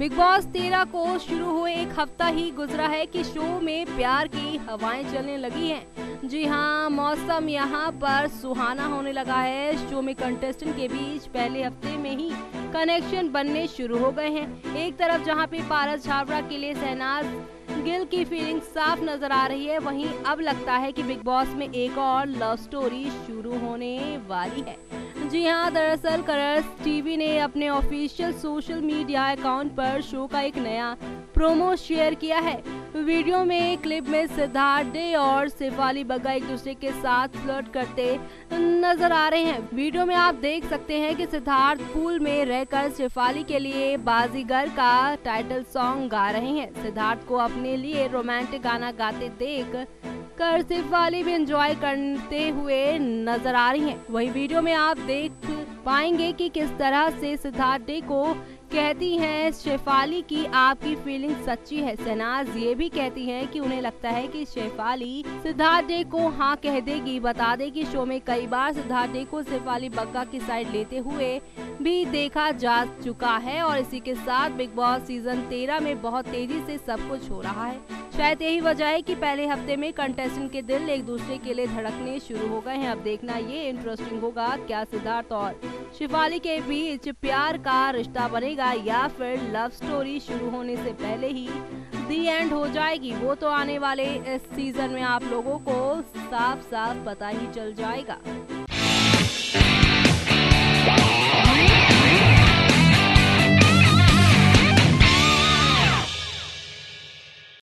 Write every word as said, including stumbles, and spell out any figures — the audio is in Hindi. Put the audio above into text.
बिग बॉस तेरह को शुरू हुए एक हफ्ता ही गुजरा है कि शो में प्यार की हवाएं चलने लगी हैं। जी हां, मौसम यहां पर सुहाना होने लगा है। शो में कंटेस्टेंट के बीच पहले हफ्ते में ही कनेक्शन बनने शुरू हो गए हैं। एक तरफ जहां पे पारस छाबड़ा के लिए शहनाज गिल की फीलिंग साफ नजर आ रही है, वहीं अब लगता है कि बिग बॉस में एक और लव स्टोरी शुरू होने वाली है। जी हां, दरअसल कलर्स टीवी ने अपने ऑफिशियल सोशल मीडिया अकाउंट पर शो का एक नया प्रोमो शेयर किया है। वीडियो में क्लिप में सिद्धार्थ डे और शेफाली बग्गा एक दूसरे के साथ फ्लर्ट करते नजर आ रहे हैं। वीडियो में आप देख सकते हैं कि सिद्धार्थ पूल में रहकर शेफाली के लिए बाजीगर का टाइटल सॉन्ग गा रहे हैं। सिद्धार्थ को अपने लिए रोमांटिक गाना गाते देख कर शेफाली भी एंजॉय करते हुए नजर आ रही हैं। वही वीडियो में आप देख पाएंगे कि किस तरह से सिद्धार्थ डे को कहती हैं शेफाली की आपकी फीलिंग सच्ची है। शहनाज ये भी कहती हैं कि उन्हें लगता है कि शेफाली सिद्धार्थ डे को हाँ कह देगी। बता दें कि शो में कई बार सिद्धार्थ डे को शेफाली बग्गा की साइड लेते हुए भी देखा जा चुका है और इसी के साथ बिग बॉस सीजन तेरह में बहुत तेजी से सब कुछ हो रहा है। शायद यही वजह है कि पहले हफ्ते में कंटेस्टेंट के दिल एक दूसरे के लिए धड़कने शुरू हो गए हैं। अब देखना ये इंटरेस्टिंग होगा, क्या सिद्धार्थ और शेफाली के बीच प्यार का रिश्ता बनेगा या फिर लव स्टोरी शुरू होने से पहले ही दी एंड हो जाएगी। वो तो आने वाले इस सीजन में आप लोगों को साफ साफ पता ही चल जाएगा।